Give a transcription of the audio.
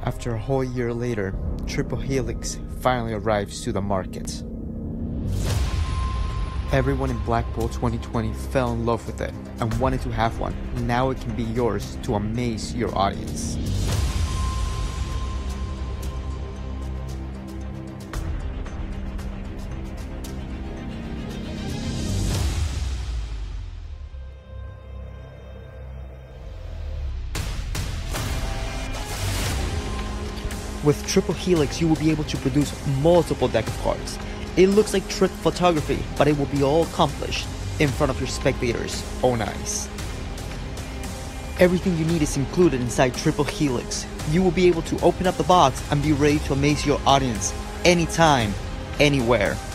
After a whole year later, Triple Helix finally arrives to the market. Everyone in Blackpool 2020 fell in love with it and wanted to have one. Now it can be yours to amaze your audience. With Triple Helix, you will be able to produce multiple deck of cards. It looks like trick photography, but it will be all accomplished in front of your spectators' own eyes. Everything you need is included inside Triple Helix. You will be able to open up the box and be ready to amaze your audience anytime, anywhere.